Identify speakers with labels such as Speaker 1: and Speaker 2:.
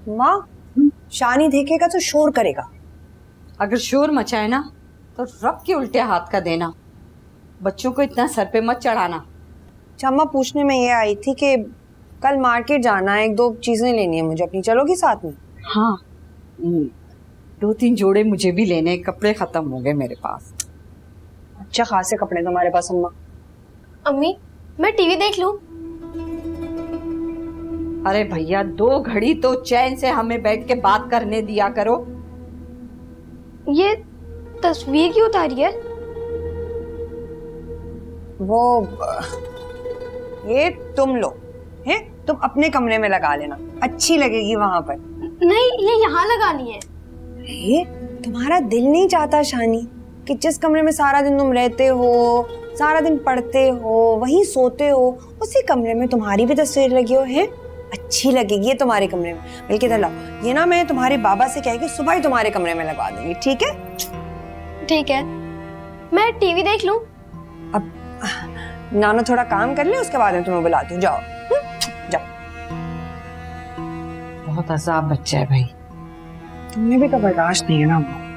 Speaker 1: माँ, शानी देखेगा तो शोर करेगा।
Speaker 2: अगर शोर मचाए ना तो रब के उल्टे हाथ का देना। बच्चों को इतना सर पे मत चढ़ाना।
Speaker 1: अम्मा पूछने में ये आई थी कि कल मार्केट जाना है, 1-2 चीजें लेनी है मुझे अपनी, चलोगी साथ में?
Speaker 2: हाँ, 2-3 जोड़े मुझे भी लेने, कपड़े खत्म हो गए मेरे पास।
Speaker 1: अच्छा खासे कपड़े तुम्हारे पास अम्मा।
Speaker 3: अम्मी, मैं टीवी देख लूं?
Speaker 2: अरे भैया, 2 घड़ी तो चैन से हमें बैठ के बात करने दिया करो।
Speaker 3: ये तस्वीर क्यों उतारी है?
Speaker 1: वो ये तुम लो, है तुम अपने कमरे में लगा लेना, अच्छी लगेगी वहां पर।
Speaker 3: नहीं, ये यहाँ लगानी है।
Speaker 1: अरे तुम्हारा दिल नहीं चाहता शानी कि जिस कमरे में सारा दिन तुम रहते हो, सारा दिन पढ़ते हो, वहीं सोते हो, उसी कमरे में तुम्हारी भी तस्वीर लगी हो? है अच्छी लगेगी ये तुम्हारे कमरे में। मिलके इधर लाओ, ये ना मैं तुम्हारे बाबा से कह के सुबह ही तुम्हारे कमरे में लगवा दूंगी, ठीक है?
Speaker 3: ठीक है, मैं टीवी देख लूं?
Speaker 1: अब नानो थोड़ा काम कर ले, उसके बाद में तुम्हें बुलाती हूँ, जाओ जाओ।
Speaker 2: बहुत अजाब बच्चा है भाई।
Speaker 1: तुम्हें भी तो बर्दाश्त नहीं है ना।